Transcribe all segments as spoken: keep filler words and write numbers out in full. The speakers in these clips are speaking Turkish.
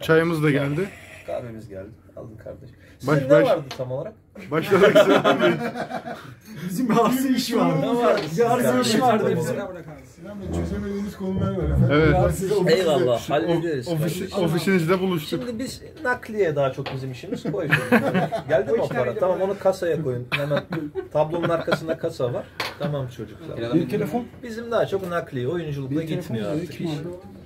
Çayımız da geldi. Kahvemiz geldi. Aldın kardeşim. Sizin Baş, ne baş, vardı tam olarak? başlamak istedim. Bizim bir arsa işi vardı. Ne vardı? Bir arsa işi vardı bizim. Sinan Bey çözemediğiniz konular var efendim. Evet. Eyvallah. Hallederiz. Ofis, ofisinizde buluştuk. Şimdi biz nakliye daha çok bizim işimiz koyuyoruz. Geldi mi o para? Tamam onu kasaya koyun. Hemen tablonun arkasında kasa var. Tamam çocuklar. Bir telefon. Bizim daha çok nakliye, oyunculukla gitmiyor artık iş.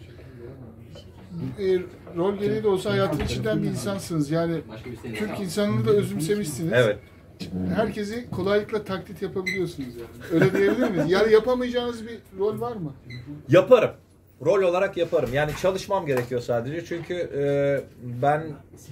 E, rol gereği de olsa hayatın içinden bir insansınız. Yani Türk insanını da özümsemişsiniz. Evet. Herkesi kolaylıkla taklit yapabiliyorsunuz yani. Öyle diyebilir miyiz? Yani yapamayacağınız bir rol var mı? Yaparım. Rol olarak yaparım. Yani çalışmam gerekiyor sadece. Çünkü e, ben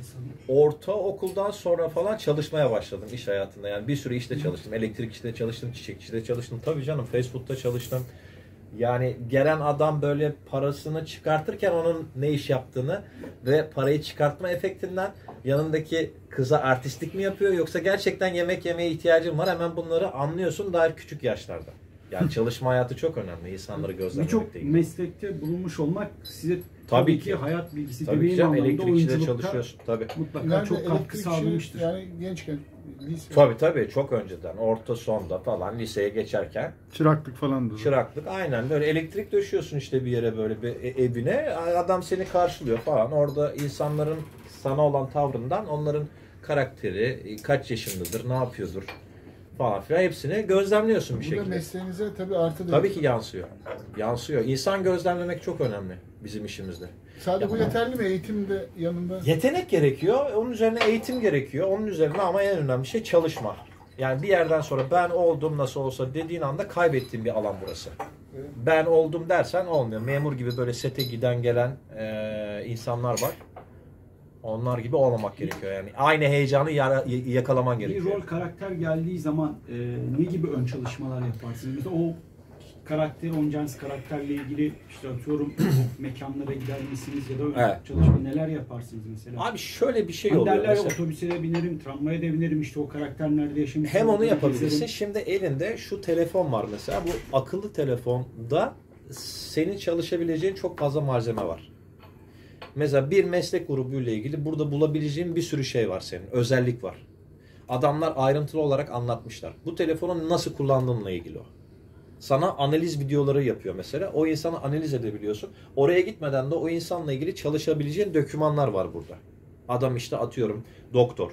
ortaokuldan sonra falan çalışmaya başladım iş hayatında. Yani bir sürü işte çalıştım. Elektrik işte çalıştım, çiçek işte çalıştım. Tabii canım fast food'da çalıştım. Yani gelen adam böyle parasını çıkartırken onun ne iş yaptığını ve parayı çıkartma efektinden yanındaki kıza artistlik mi yapıyor yoksa gerçekten yemek yemeye ihtiyacın var, hemen bunları anlıyorsun daha küçük yaşlarda. Yani çalışma hayatı çok önemli, insanları gözlemlemekle Birçok ilgili. meslekte bulunmuş olmak size tabii, Tabii ki, ki hayat bilgisi, tabii ki anlamda elektrikçide oyunculukta çalışıyorsun tabii. mutlaka Nerede çok katkı elektrikçi, sağlamıştır. Yani gençken, lise. Tabii tabii çok önceden, orta sonda falan liseye geçerken Çıraklık falan da. çıraklık aynen böyle elektrik döşüyorsun işte bir yere böyle bir e- evine, adam seni karşılıyor falan, orada insanların sana olan tavrından onların karakteri, kaç yaşındadır, ne yapıyordur falan filan hepsini gözlemliyorsun bir Bu da şekilde. mesleğinize tabii artı Tabii ki yansıyor. Yansıyor. İnsan gözlemlemek çok önemli bizim işimizde. Sadece bu yeterli mi? Eğitim de yanında. Yetenek gerekiyor, onun üzerine eğitim gerekiyor, onun üzerine ama en önemli şey çalışma. Yani bir yerden sonra ben oldum nasıl olsa dediğin anda kaybettiğin bir alan burası. Evet. Ben oldum dersen olmuyor. Memur gibi böyle sete giden gelen e, insanlar var. Onlar gibi olmamak gerekiyor yani. Aynı heyecanı yara, yakalaman Bir gerekiyor. rol karakter geldiği zaman e, ne gibi ön çalışmalar yaparsınız? Mesela o karakteri, oynayacağınız karakterle ilgili işte atıyorum o mekanlara gider misiniz ya da ön Evet. çalışma neler yaparsınız mesela? Abi şöyle bir şey Hani oluyor derler ya, mesela. otobüse de binerim, tramvaya da binerim, işte o karakter nerede yaşamış. Hem onu orada yapabilirsin. gezerim. Şimdi elinde şu telefon var mesela. Bu akıllı telefonda senin çalışabileceğin çok fazla malzeme var. Mesela bir meslek grubuyla ilgili burada bulabileceğin bir sürü şey var senin. Özellik var. Adamlar ayrıntılı olarak anlatmışlar. Bu telefonu nasıl kullandığınla ilgili o. Sana analiz videoları yapıyor mesela. O insanı analiz edebiliyorsun. Oraya gitmeden de o insanla ilgili çalışabileceğin dokümanlar var burada. Adam işte atıyorum doktor.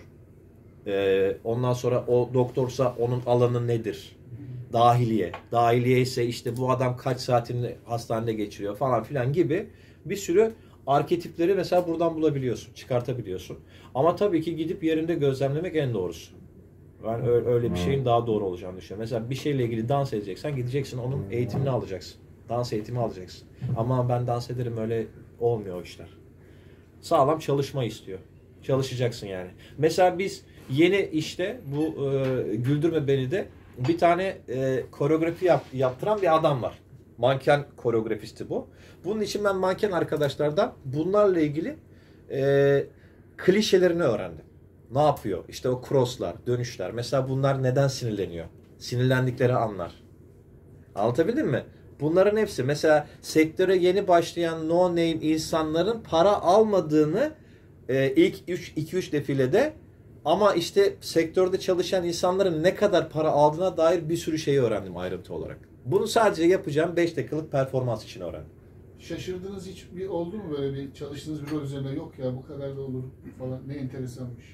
Ee, ondan sonra o doktorsa onun alanı nedir? Dahiliye. Dahiliye ise işte bu adam kaç saatini hastanede geçiriyor falan filan gibi bir sürü arketipleri mesela buradan bulabiliyorsun, çıkartabiliyorsun. Ama tabii ki gidip yerinde gözlemlemek en doğrusu. Ben öyle bir şeyin daha doğru olacağını düşünüyorum. Mesela bir şeyle ilgili dans edeceksen gideceksin, onun eğitimini alacaksın. Dans eğitimi alacaksın. Ama ben dans ederim, öyle olmuyor o işler. Sağlam çalışma istiyor. Çalışacaksın yani. Mesela biz yeni işte bu e, Güldürme Beni de bir tane e, koreografi yap, yaptıran bir adam var. Manken koreografisti bu. Bunun için ben manken arkadaşlardan bunlarla ilgili e, klişelerini öğrendim. Ne yapıyor? İşte o crosslar, dönüşler. Mesela bunlar neden sinirleniyor? Sinirlendikleri anlar. Anlatabildim mi? Bunların hepsi. Mesela sektöre yeni başlayan no name insanların para almadığını e, ilk iki üç defilede, ama işte sektörde çalışan insanların ne kadar para aldığına dair bir sürü şeyi öğrendim ayrıntı olarak. Bunu sadece yapacağım beş dakikalık performans için öğrendim. Şaşırdığınız hiç bir oldu mu böyle bir çalıştığınız bir rol üzerine, yok ya bu kadar da olur falan, ne enteresanmış.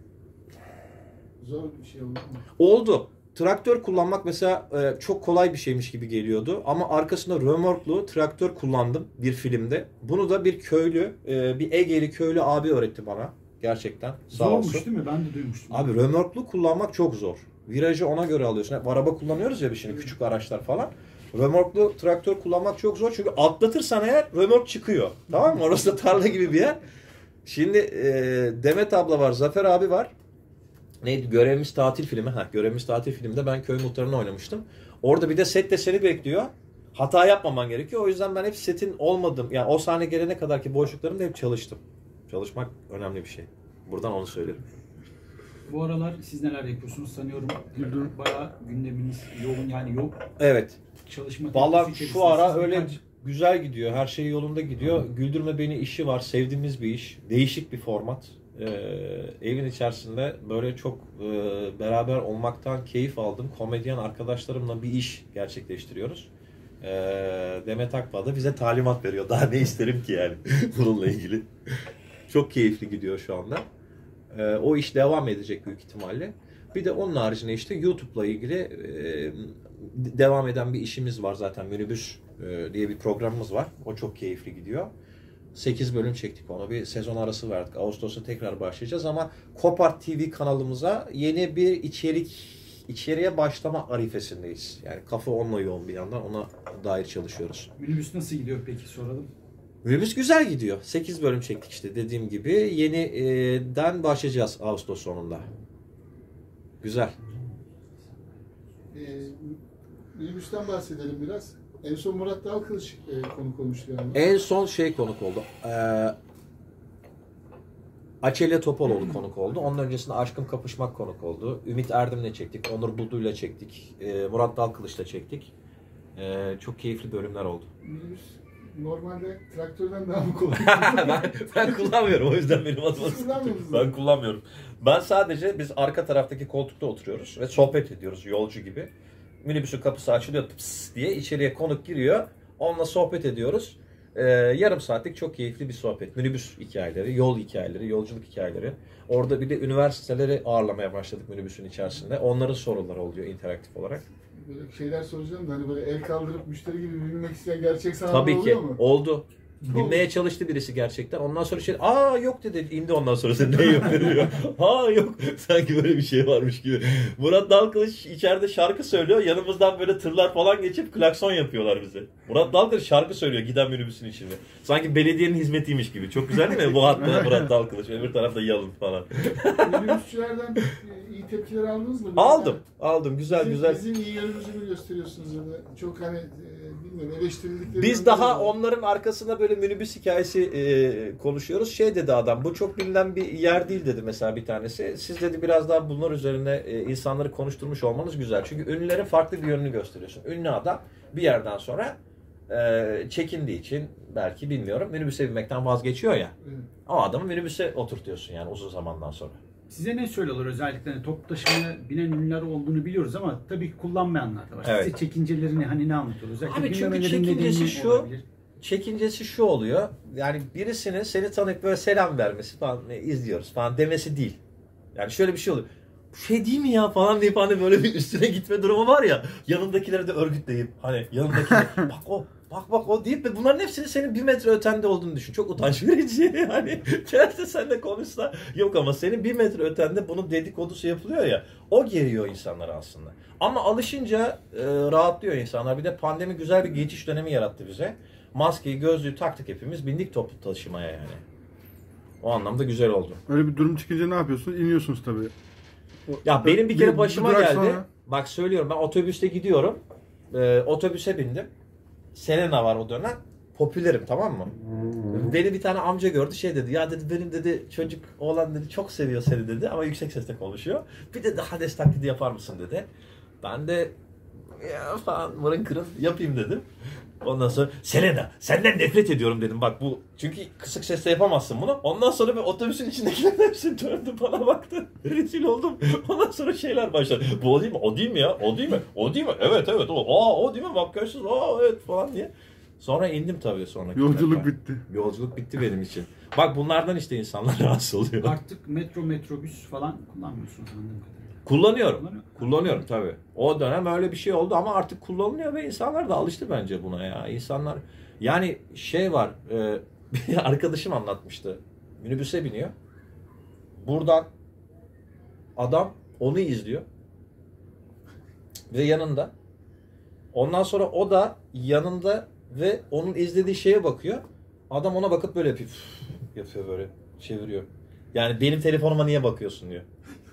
Zor bir şey oldu mu? Oldu. Traktör kullanmak mesela e, çok kolay bir şeymiş gibi geliyordu. Ama arkasında römorklu traktör kullandım bir filmde. Bunu da bir köylü, e, bir Egeli köylü abi öğretti bana. Gerçekten. Sağ Zormuş olsun. değil mi? Ben de duymuştum. Abi römorklu kullanmak çok zor. Virajı ona göre alıyorsun. Hep araba kullanıyoruz ya bir şimdi, küçük araçlar falan. Römorklu traktör kullanmak çok zor. Çünkü atlatırsan eğer römork çıkıyor. Tamam mı? Orası da tarla gibi bir yer. Şimdi e, Demet abla var, Zafer abi var. Neydi? Görevimiz Tatil filmi. Ha, Görevimiz Tatil filminde ben köy muhtarını oynamıştım. Orada bir de sette seni bekliyor. Hata yapmaman gerekiyor. O yüzden ben hep setin olmadım. Yani o sahne gelene kadarki boşluklarımda hep çalıştım. Çalışmak önemli bir şey. Buradan onu söylerim. Bu aralar siz neler yapıyorsunuz sanıyorum. Bayağı gündeminiz yoğun, yani yok. Evet. Çalışma Vallahi temposu şu ara içerisinde öyle birkaç güzel gidiyor. Her şey yolunda gidiyor. Güldürme Beni işi var. Sevdiğimiz bir iş. Değişik bir format. Ee, evin içerisinde böyle çok e, beraber olmaktan keyif aldım. Komedyen arkadaşlarımla bir iş gerçekleştiriyoruz. Ee, Demet Akbağ da bize talimat veriyor. Daha ne isterim ki yani bununla ilgili. Çok keyifli gidiyor şu anda. Ee, o iş devam edecek büyük ihtimalle. Bir de onun haricinde işte YouTube'la ilgili e, devam eden bir işimiz var zaten. Minibüs e, diye bir programımız var. O çok keyifli gidiyor. sekiz bölüm çektik onu. Bir sezon arası verdik. Ağustos'ta tekrar başlayacağız ama Kopart T V kanalımıza yeni bir içerik içeriye başlama arifesindeyiz. Yani kafa onunla yoğun bir yandan. Ona dair çalışıyoruz. Minibüs nasıl gidiyor peki soralım. Minibüs güzel gidiyor. sekiz bölüm çektik işte dediğim gibi. Yeniden başlayacağız Ağustos sonunda. Güzel. Ee, minibüsten bahsedelim biraz. En son Murat Dalkılıç e, konuk olmuştu yani. En son şey konuk oldu. Ee, Açelya Topaloğlu konuk oldu. Onun öncesinde Aşkım Kapışmak konuk oldu. Ümit Erdem'le çektik. Onur Buldu'yla çektik. Ee, Murat Dalkılıç'la çektik. Ee, çok keyifli bölümler oldu. Minibüs normalde traktörden daha mı kolay? ben, ben kullanmıyorum. O yüzden benim adıma Siz kullanmıyor musunuz? Ben kullanmıyorum. Ben sadece biz arka taraftaki koltukta oturuyoruz ve sohbet ediyoruz yolcu gibi. Minibüsün kapısı açılıyor tıps diye içeriye konuk giriyor. Onunla sohbet ediyoruz. Ee, yarım saatlik çok keyifli bir sohbet. Minibüs hikayeleri, yol hikayeleri, yolculuk hikayeleri. Orada bir de üniversiteleri ağırlamaya başladık minibüsün içerisinde. Onların soruları oluyor interaktif olarak. Böyle şeyler soracağım da hani böyle el kaldırıp müşteri gibi bilmek isteyen gerçek sanatçı Tabii ki oluyor mu? oldu. Bilmeye çalıştı birisi gerçekten. Ondan sonra şey, aa yok dedi, indi ondan sonra sen ne yapıyor? Ha yok. Sanki böyle bir şey varmış gibi. Murat Dalkılıç içeride şarkı söylüyor. Yanımızdan böyle tırlar falan geçip klakson yapıyorlar bize. Murat Dalkılıç şarkı söylüyor giden minibüsün içinde. Sanki belediyenin hizmetiymiş gibi. Çok güzel değil mi? Bu hatta Murat Dalkılıç. Öbür tarafta Yalın falan. Minibüsçülerden e, iyi tepkiler aldınız mı? Aldım. Aldım. Güzel Bizim, güzel. Bizim iyi yönümüzü mü gösteriyorsunuz ya da çok hani e, bilmiyorum eleştirildikleri. Biz daha onların arkasında böyle minibüs hikayesi e, konuşuyoruz. Şey dedi adam, bu çok bilinen bir yer değil dedi mesela bir tanesi. Siz dedi biraz daha bunlar üzerine e, insanları konuşturmuş olmanız güzel. Çünkü ünlülerin farklı bir yönünü gösteriyorsun. Ünlü adam bir yerden sonra e, çekindiği için belki bilmiyorum minibüse binmekten vazgeçiyor ya. Evet. O adamı minibüse oturtuyorsun yani uzun zamandan sonra. Size ne söylüyorlar özellikle hani toplu taşımaya binen ünlüler olduğunu biliyoruz ama tabii ki kullanmayanlar da var. Evet. Size çekincelerini hani ne anlatıyor? Özellikle Abi çünkü bilmemelerin çekincesi nedeni şu, olabilir. çekincesi şu oluyor. Yani birisinin seni tanıyıp böyle selam vermesi falan ne, izliyoruz falan demesi değil. Yani şöyle bir şey oluyor. Bu şey değil mi ya falan deyip hani böyle bir üstüne gitme durumu var ya. Yanındakileri de örgütleyip hani yanındakileri bak o bak bak o deyip ve bunların hepsinin senin bir metre ötende olduğunu düşün. Çok utanç verici yani. Gelse sen de konuşsa yok ama senin bir metre ötende bunun dedikodusu yapılıyor ya. O geriyor insanları aslında. Ama alışınca e, rahatlıyor insanlar. Bir de pandemi güzel bir geçiş dönemi yarattı bize. Maskeyi, gözlüğü taktık hepimiz. Bindik toplu taşımaya yani. O anlamda güzel oldu. Öyle bir durum çıkınca ne yapıyorsunuz? İniyorsunuz tabii. Ya benim bir kere başıma durak geldi. sonra- Bak söylüyorum ben otobüste gidiyorum. Ee, otobüse bindim. Selena var o dönem. Popülerim tamam mı? Beni bir tane amca gördü şey dedi. Ya dedi benim dedi çocuk oğlan dedi çok seviyor seni dedi ama yüksek sesle konuşuyor. Bir de Hades taklidi yapar mısın dedi. Ben de ya falan mırın kırın yapayım dedim. Ondan sonra Selena senden nefret ediyorum dedim. Bak bu çünkü kısık sesle yapamazsın bunu. Ondan sonra ben otobüsün içindekilerin hepsi döndü bana baktı. Rezil oldum. Ondan sonra şeyler başladı. Bu o değil mi? O değil mi ya? O değil mi? O değil mi? Evet evet o. Aa o değil mi? Bak görüyorsunuz. Aa evet falan diye. Sonra indim tabii sonra. Yolculuk bitti. Yolculuk bitti benim için. Bak bunlardan işte insanlar rahatsız oluyor. Artık metro, metrobüs falan kullanmıyorsunuz anladığım kadarıyla. Kullanıyorum. Kullanıyor. Kullanıyorum tabii. O dönem öyle bir şey oldu ama artık kullanılıyor ve insanlar da alıştı bence buna ya. İnsanlar yani şey var e, bir arkadaşım anlatmıştı. Minibüse biniyor. Buradan adam onu izliyor. Ve yanında. Ondan sonra o da yanında ve onun izlediği şeye bakıyor. Adam ona bakıp böyle yapıyor. Yapıyor böyle. Çeviriyor. Yani benim telefonuma niye bakıyorsun diyor.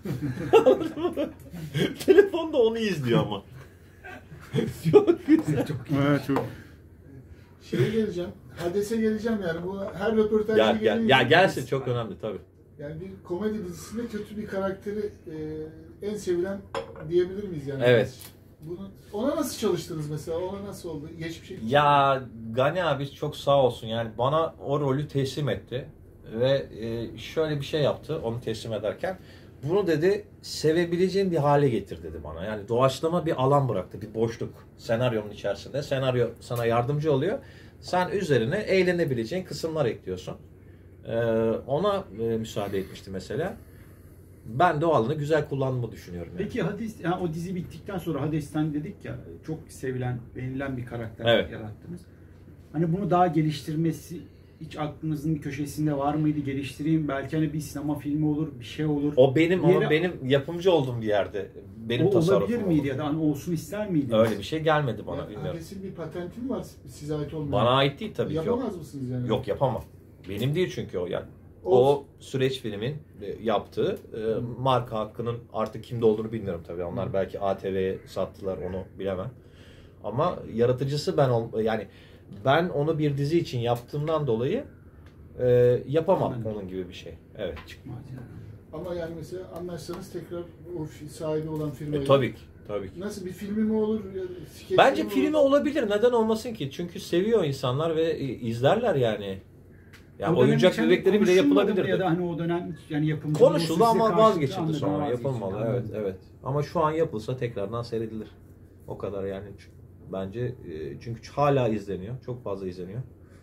Telefonda onu izliyor ama. Çok güzel. Çok Evet, çok. Şeye geleceğim. Hades'e geleceğim yani. Bu her röportajda Ya, ya, ya gelsin çok önemli tabii. Yani bir komedi dizisinde kötü bir karakteri e, en sevilen diyebilir miyiz yani? Evet. Bunu, ona nasıl çalıştınız mesela? Ona nasıl oldu? Geçmişe Ya Gani abi çok sağ olsun yani bana o rolü teslim etti ve e, şöyle bir şey yaptı onu teslim ederken. Bunu dedi sevebileceğin bir hale getir dedi bana. Yani doğaçlama bir alan bıraktı, bir boşluk senaryonun içerisinde. Senaryo sana yardımcı oluyor. Sen üzerine eğlenebileceğin kısımlar ekliyorsun. Ee, ona e, müsaade etmişti mesela. Ben de o alanı güzel kullandığımı düşünüyorum. Yani. Peki Hades, yani o dizi bittikten sonra Hades'ten dedik ya çok sevilen, beğenilen bir karakter Evet. yarattınız. Hani bunu daha geliştirmesi hiç aklınızın bir köşesinde var mıydı? Geliştireyim belki hani bir sinema filmi olur, bir şey olur. O benim Yeri- ama benim yapımcı olduğum bir yerde. Benim o tasarrufum olabilir miydi oldu. ya da hani olsun ister miydiniz? Öyle bir şey gelmedi bana Ya, bilmiyorum. Hades'in bir patenti mi var size ait olmayan? Bana ait değil tabii ki. Yapamaz Yok. mısınız yani? Yok yapamam. Benim değil çünkü o yani. O- O süreç filmin e, yaptığı e, marka hakkının artık kimde olduğunu bilmiyorum tabii. Onlar belki A T V'ye sattılar onu bilemem. Ama yaratıcısı ben ol yani ben onu bir dizi için yaptığımdan dolayı e, yapamam Anladım. onun gibi bir şey. Evet. Çıkmaz yani. Ama yani mesela anlaşsanız tekrar o fi- sahibi olan firmayla. E, tabii ki. Tabii ki. Nasıl bir filmi mi olur? Ya, skeçi Bence mi filmi olur? olabilir. Neden olmasın ki? Çünkü seviyor insanlar ve e, izlerler yani. Yani O dönem oyuncak içinde bebekleri bile konuşulmadı mı yapılabilirdi. ya da hani o dönem yani yapımcı Konuşuldu ama vazgeçildi sonra. Yapılmadı. Evet, Evet. evet. Ama şu an yapılsa tekrardan seyredilir. O kadar yani. Bence e, çünkü hala izleniyor. Çok fazla izleniyor.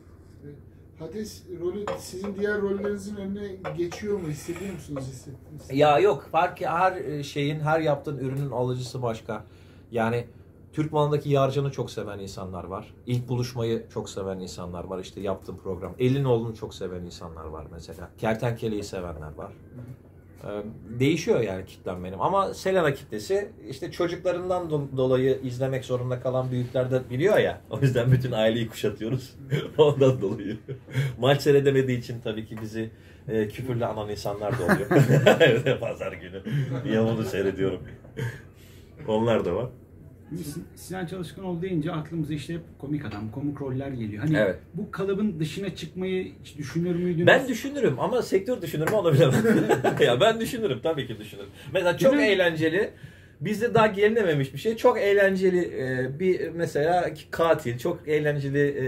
Hades rolü sizin diğer rollerinizin önüne geçiyor mu? Hissediyor musunuz? Hissettiniz? Ya yok. Fark her şeyin, her yaptığın ürünün alıcısı başka. Yani Türk malındaki yarcanı çok seven insanlar var. İlk buluşmayı çok seven insanlar var. İşte yaptığım program. Elinoğlu'nu çok seven insanlar var mesela. Kertenkele'yi sevenler var. Ee, değişiyor yani kitlem benim. Ama Selena kitlesi işte çocuklarından do- dolayı izlemek zorunda kalan büyükler de biliyor ya. O yüzden bütün aileyi kuşatıyoruz. Ondan dolayı. Maç seyredemediği için tabii ki bizi e, küfürle anan insanlar da oluyor. Pazar günü. Niye bunu seyrediyorum? Onlar da var. Sin- Sinan Çalışkanoğlu deyince aklımıza işte hep komik adam, komik roller geliyor. Hani Evet. bu kalıbın dışına çıkmayı hiç düşünür müydünüz? Ben düşünürüm ama sektör düşünür mü onu bilemem. Ya ben düşünürüm tabii ki düşünürüm. Mesela çok Değil mi? eğlenceli, bizde daha gelinememiş bir şey. Çok eğlenceli e, bir mesela katil, çok eğlenceli e,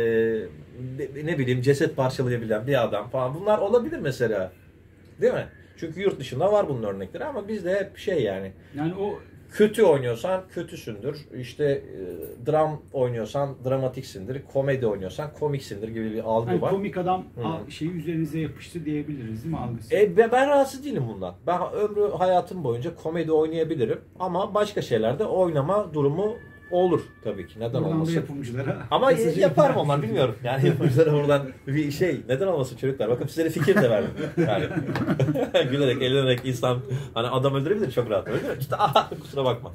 ne- ne bileyim ceset parçalayabilen bir adam falan. Bunlar olabilir mesela. Değil mi? Çünkü yurt dışında var bunun örnekleri ama bizde hep şey yani. Yani o Kötü oynuyorsan kötüsündür. İşte e, dram oynuyorsan dramatiksindir. Komedi oynuyorsan komiksindir gibi bir algı hani var. komik adam Hı. a- şeyi üzerinize yapıştı diyebiliriz değil mi algısı? E, ben ben rahatsız değilim bundan. Ben ömrü hayatım boyunca komedi oynayabilirim. Ama başka şeylerde oynama durumu olur tabii ki. Neden Buradan da olmasın? yapımcılara. Ama mesajı yaparım göndermiş onlar olduk. bilmiyorum. Yani yapımcılara buradan bir şey. Neden olmasın çocuklar? Bakın size de fikir de verdim. Yani gülerek, eğlenerek insan hani adam öldürebilir çok rahat. Öyle mi? İşte aha kusura bakma.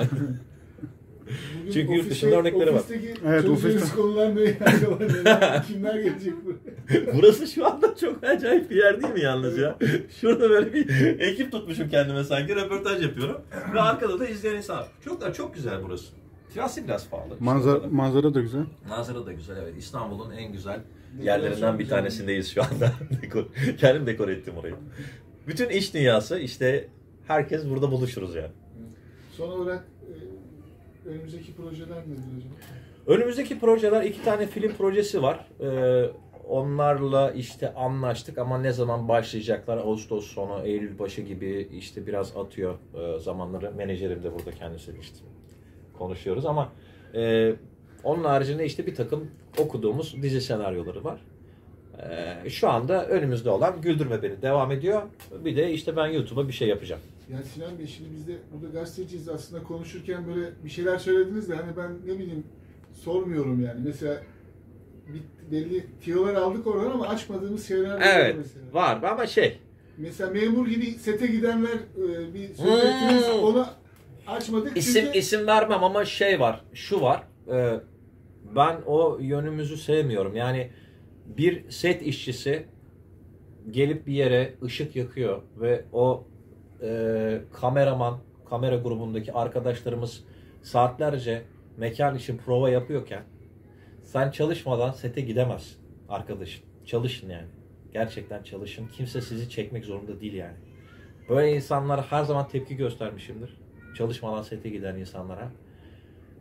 Bugün Çünkü yurt ofiste- dışında örnekleri var. Ofisteki Evet, çözeceğiniz ofiste. konular ne? Acaba neler? Kimler gelecek buraya? Burası şu anda çok acayip bir yer değil mi yalnız ya? Şurada böyle bir ekip tutmuşum kendime sanki röportaj yapıyorum. Ve arkada da izleyen insan var. Çok da çok güzel burası. Kirası biraz pahalı. İşte o Manzara, kadar. manzara da güzel. Manzara da güzel evet. İstanbul'un en güzel yerlerinden bir tanesindeyiz şu anda. Dekor, kendim dekor ettim orayı. Bütün iş dünyası işte herkes burada buluşuruz yani. Son olarak e, önümüzdeki projeler nedir hocam? Önümüzdeki projeler iki tane film projesi var. Ee, onlarla işte anlaştık ama ne zaman başlayacaklar Ağustos sonu, Eylül başı gibi işte biraz atıyor e, zamanları. Menajerim de burada kendisi işte konuşuyoruz ama e, onun haricinde işte bir takım okuduğumuz dizi senaryoları var. E, şu anda önümüzde olan Güldürme Beni devam ediyor. Bir de işte ben YouTube'a bir şey yapacağım. Yani Sinan Bey şimdi biz de burada gazeteciyiz aslında konuşurken böyle bir şeyler söylediniz de hani ben ne bileyim sormuyorum yani. Mesela bir, belli tiyolar aldık oradan ama açmadığımız şeyler var Evet mesela. var ama şey Mesela memur gibi sete gidenler e, bir söz ettiniz Hmm. onu açmadık İsim çünkü isim vermem ama şey var, şu var. e, ben o yönümüzü sevmiyorum. Yani bir set işçisi gelip bir yere ışık yakıyor ve o e, kameraman, kamera grubundaki arkadaşlarımız saatlerce mekan için prova yapıyorken sen çalışmadan sete gidemezsin arkadaşım. Çalışın yani. Gerçekten çalışın. Kimse sizi çekmek zorunda değil yani. Böyle insanlara her zaman tepki göstermişimdir. Çalışmadan sete giden insanlara.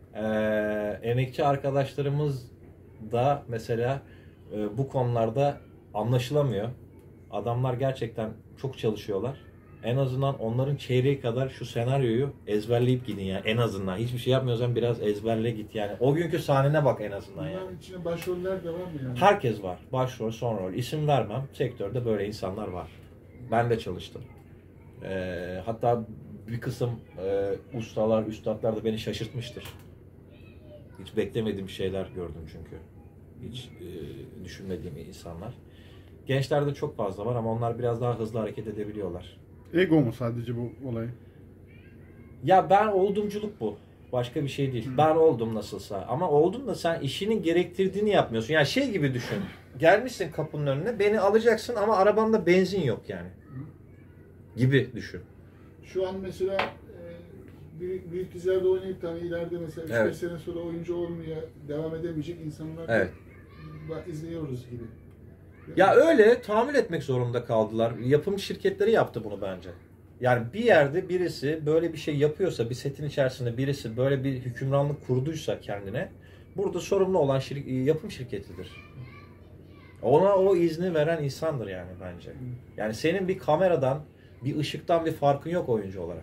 Ee, emekçi arkadaşlarımız da mesela e, bu konularda anlaşılamıyor. Adamlar gerçekten çok çalışıyorlar. En azından onların çeyreği kadar şu senaryoyu ezberleyip gidin yani en azından. Hiçbir şey yapmıyorsan biraz ezberle git yani. O günkü sahnene bak en azından yani. Bunların içinde başroller de var mı yani? Herkes var. Başrol, son rol. İsim vermem. Sektörde böyle insanlar var. Ben de çalıştım. Ee, hatta bir kısım e, ustalar, üstadlar da beni şaşırtmıştır. Hiç beklemediğim şeyler gördüm çünkü. Hiç e, düşünmediğim insanlar. Gençlerde çok fazla var ama onlar biraz daha hızlı hareket edebiliyorlar. Ego mu sadece bu olay? Ya ben oldumculuk bu. Başka bir şey değil. Hı. Ben oldum nasılsa. Ama oldum da sen işinin gerektirdiğini yapmıyorsun. Yani şey gibi düşün. Gelmişsin kapının önüne, beni alacaksın ama arabanda benzin yok yani. Gibi düşün. Şu an mesela e, büyük, büyük dizilerde oynayıp da hani ileride mesela üç beş Evet. sene sonra oyuncu olmaya devam edemeyecek insanlar Evet. da izliyoruz gibi. Ya öyle tahammül etmek zorunda kaldılar. Yapım şirketleri yaptı bunu bence. Yani bir yerde birisi böyle bir şey yapıyorsa, bir setin içerisinde birisi böyle bir hükümranlık kurduysa kendine, burada sorumlu olan şir- yapım şirketidir. Ona o izni veren insandır yani bence. Yani senin bir kameradan, bir ışıktan bir farkın yok oyuncu olarak.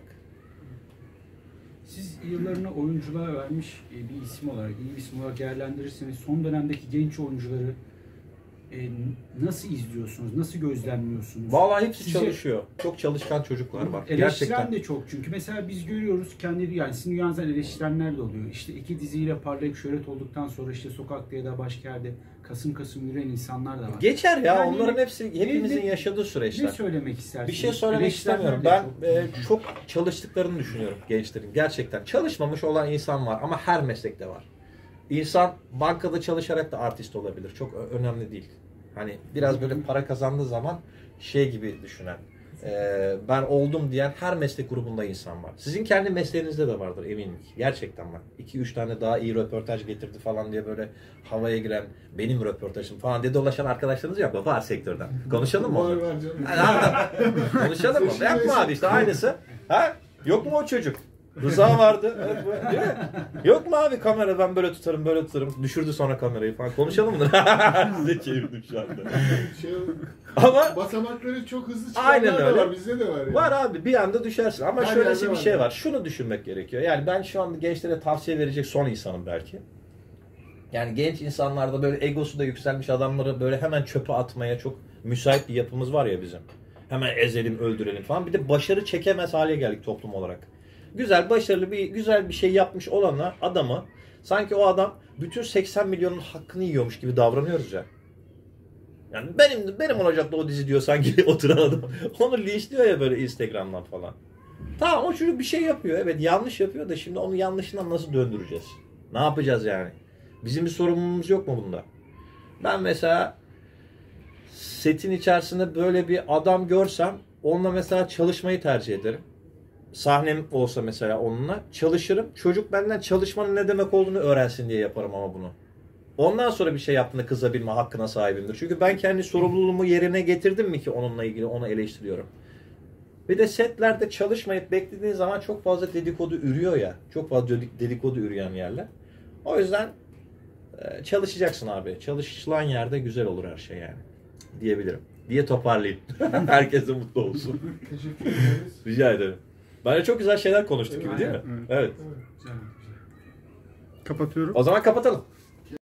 Siz yıllarını oyunculuğa vermiş bir isim olarak, iyi bir isim olarak değerlendirirseniz son dönemdeki genç oyuncuları e, nasıl izliyorsunuz, nasıl gözlemliyorsunuz? Vallahi hepsi Sizce- çalışıyor. Çok çalışkan çocuklar var. Eleştiren Gerçekten. de çok çünkü mesela biz görüyoruz kendi yani sizin dünyanızdan eleştirenler de oluyor. İşte iki diziyle parlayıp şöhret olduktan sonra işte sokakta ya da başka yerde kasım kasım yürüyen insanlar da var. Geçer ya. Yani onların ne- hepsi hepimizin ne- yaşadığı Ne süreçler. söylemek istersiniz? Bir şey söylemek Eleştirenler istemiyorum. de Ben çok. e, çok çalıştıklarını düşünüyorum gençlerin. Gerçekten. Çalışmamış olan insan var ama her meslekte var. İnsan bankada çalışarak da artist olabilir. Çok ö- önemli değil. Hani biraz böyle para kazandığı zaman şey gibi düşünen, e, ben oldum diyen her meslek grubunda insan var. Sizin kendi mesleğinizde de vardır eminim ki. Gerçekten var. iki üç tane daha iyi röportaj getirdi falan diye böyle havaya giren, benim röportajım falan diye dolaşan arkadaşlarınız yok mu? Var sektörden. Konuşalım mı Var onu? var canım. Konuşalım mı? Yapma abi işte aynısı. Ha? Yok mu o çocuk? Rıza vardı. Evet, bu- değil mi? Yok mu abi kamera ben böyle tutarım böyle tutarım. Düşürdü sonra kamerayı falan. Konuşalım mı? Size çevirdim şu anda. Şey, Ama basamakları çok hızlı Aynen çıkanlar da öyle. var. Bizde de var yani. var abi bir anda düşersin. Ama Her şöylesi yerde bir var şey yani. var. Şunu düşünmek gerekiyor. Yani ben şu anda gençlere tavsiye verecek son insanım belki. Yani genç insanlarda böyle egosu da yükselmiş adamları böyle hemen çöpe atmaya çok müsait bir yapımız var ya bizim. Hemen ezelim, öldürelim falan. Bir de başarı çekemez hale geldik toplum olarak. Güzel, başarılı bir güzel bir şey yapmış olana adamı sanki o adam bütün seksen milyonun hakkını yiyormuş gibi davranıyoruz ya. Yani benim benim olacaktı o dizi diyor sanki oturan adam. Onu linçliyor ya böyle Instagram'dan falan. Tamam o çocuk bir şey yapıyor. Evet yanlış yapıyor da şimdi onu yanlışından nasıl döndüreceğiz? Ne yapacağız yani? Bizim bir sorumluluğumuz yok mu bunda? Ben mesela setin içerisinde böyle bir adam görsem onunla mesela çalışmayı tercih ederim. Sahnem olsa mesela onunla çalışırım. Çocuk benden çalışmanın ne demek olduğunu öğrensin diye yaparım ama bunu. Ondan sonra bir şey yaptığında kızabilme hakkına sahibimdir. Çünkü ben kendi sorumluluğumu yerine getirdim mi ki onunla ilgili onu eleştiriyorum. Bir de setlerde çalışmayıp beklediğin zaman çok fazla dedikodu ürüyor ya. Çok fazla dedikodu üreyen yerler. O yüzden e, çalışacaksın abi. Çalışılan yerde güzel olur her şey yani. Diyebilirim. Diye toparlayayım. Herkes de mutlu olsun. Teşekkür ederiz. Rica ederim. Bence çok güzel şeyler konuştuk Evet. gibi değil mi? Evet. Evet. Güzel. Kapatıyorum. O zaman kapatalım.